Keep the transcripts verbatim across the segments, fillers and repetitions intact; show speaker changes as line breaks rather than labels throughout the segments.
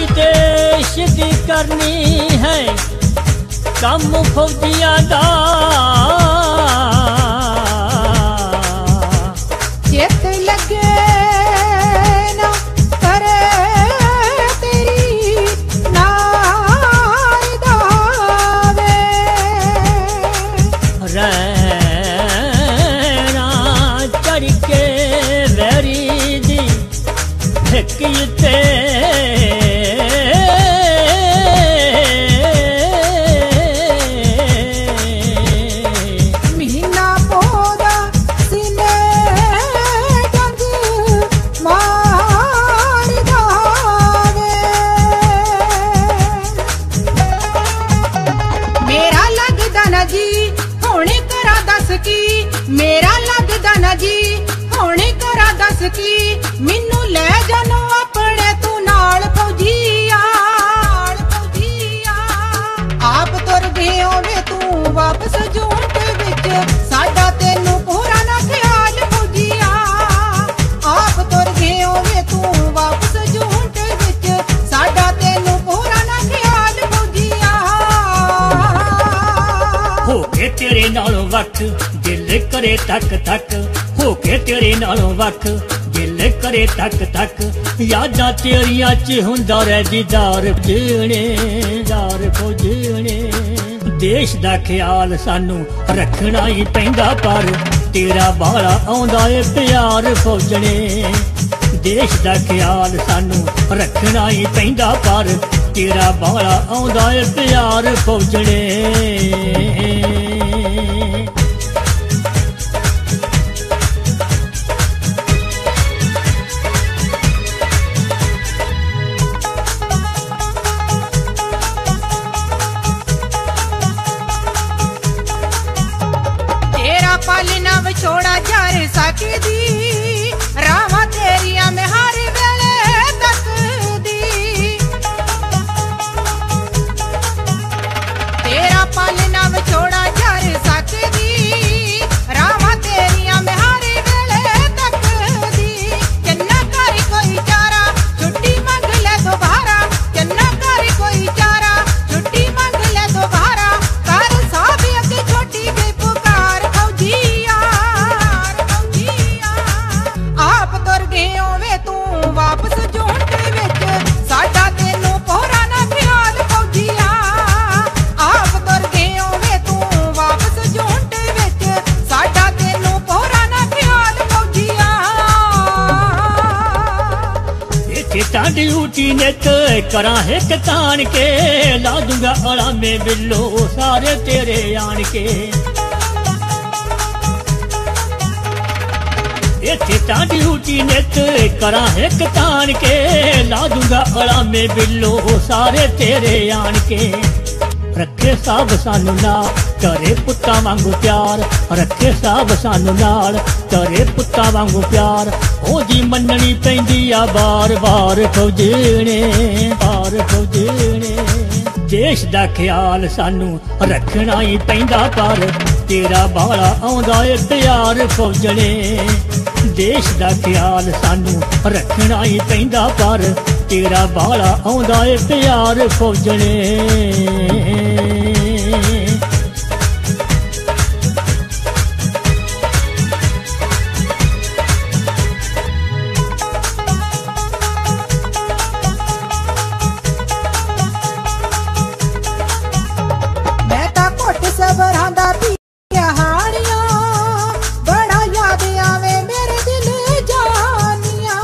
देश की करनी है कम फौजियां दा
चित लगे ना करे तेरी नार दावे
रहना चढ़ के वैरी दी ठिकते
मेरा लगदा ना जी हुणे करा दस की मैनू ले जानो अपने तू नाल फौजिया फौजिया आप तुर गए वे तू वापस झूठ विच साडा तेनू पूरा ना ख्याल फौजिया आप तुर गए वे तू वापस झूठ विच साडा तेनू पूरा ना ख्याल फौजिया
हो के तेरे नालों वक्त दिल करे तक तक हो के तेरे नालों वख दिल करे तक तक यादां तेरियां च हुंदा रह दीदार जीने दार फौजने देश दा ख्याल सानू रखना ही पैंदा पर तेरा बाला आउंदा ए प्यार फौजने देश दा ख्याल सानू रखना ही पैंदा पर तेरा बाला आउंदा ए प्यार फौजने
पालना विछोड़ा जार सकदी रावां तेरिया में हर वेले तक दी तेरा पालना विछोड़ा जार सकदी रावां तेरिया में हर वेले तक दी चन्ना कर कोई चारा छुट्टी मंग ले दोबारा चन्ना कर कोई चारा छुट्टी मंग ले दोबारा कर साहब अगे छोटी गई पुकार आप तुर गए वे तू वापस झूठ विच साडा तेनू पूरा ना ख्याल फौजिया आप तुर गए वे तू वापस झूठ विच साडा तेनू पूरा ना ख्याल फौजिया
इत्थे टांडी ऊटी ने ते करा है कतान के ला दूंगा अड़ा में बिल्लो सारे तेरे आन के इत्थे टांडी ऊटी नित करा है कतान के ला दूंगा अड़ा में बिल्लो सारे तेरे आन के रखे साहब सानू नाल करे पुत्ता वांगू प्यार रखे साहब सानू नाल करे पुत्ता वांगू प्यार ओदी मननी पैंदी आ बार बार फौजने बार फौजने देश दा ख्याल सानू रखना ही पैंदा पर तेरा बाला आउंदा ए प्यार फौजने देश दा ख्याल सानू रखना ही पैंदा पर तेरा बाला आउंदा ए प्यार फौजने
मैं ता घुट सबरां दा पीया हानियां बड़ा याद आवे मेरे दिल जानियां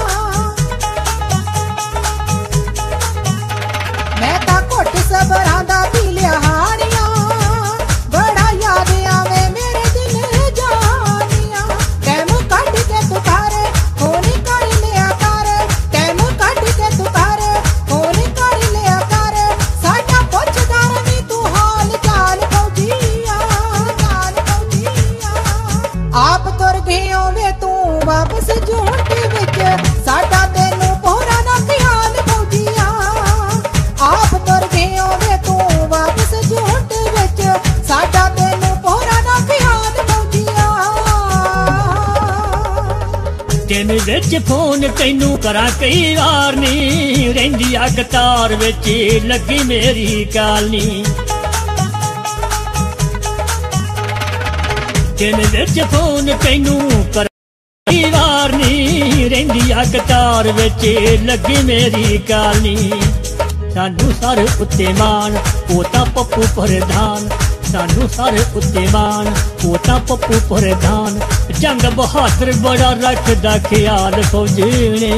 मैं ता घुट सबरां दा पीया हानियां बड़ा याद आवे मेरे दिल जानियां टाइम कट के तू कर फोन कर लिया कर टाइम कट के तू कर फोन कर लिया कर साडा पुछदा रही तू हाल चाल फौजिया चाल फौजिया आप तुर गए वे तू वापस झूठ विच साडा तेनू पूरा ना ख्याल फौजिया आप तुर गए वे तू वापस झूठ विच साडा तेनू पूरा ना ख्याल फौजिया
दिन विच फोन तैनू करा कई वार नी, रहिंदी आ कतार विच लगी मेरी कालनी। दिन विच फोन तैनू करा कई वार नी, रहिंदी आ कतार विच लगी मेरी कालनी। सानू सारे उत्ते मान ओ तां पप्पू प्रधान, सानू सारे उत्ते मान ओ तां पप्पू प्रधान। जंग बहादुर बड़ा रखदा ख्याल फौजी ने,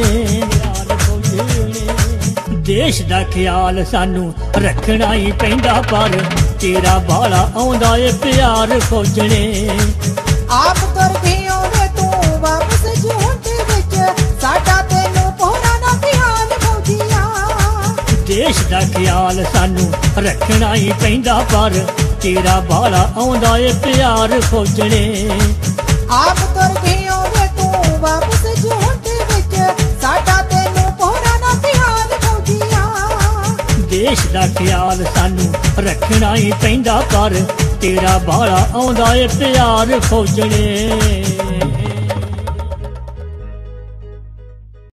देश दा ख्याल सानू रखना ही पैंदा, पर तेरा बाला आउंदा ए प्यार फौजने।
आप तुर गए वे तू वापस झूठ विच, साडा तैनू पौना ना ख्याल फौजिया।
देश दा ख्याल सानू रखना ही पैंदा, पर तेरा बाला आउंदा ए प्यार फौजने।
आप तुर गए वे तू वापस झूठ विच, साडा तैनू पौना ना ख्याल फौजिया।
देश दा ख्याल सानू रखना ही पैंदा, पर तेरा बाला आउंदा ए प्यार फौजने।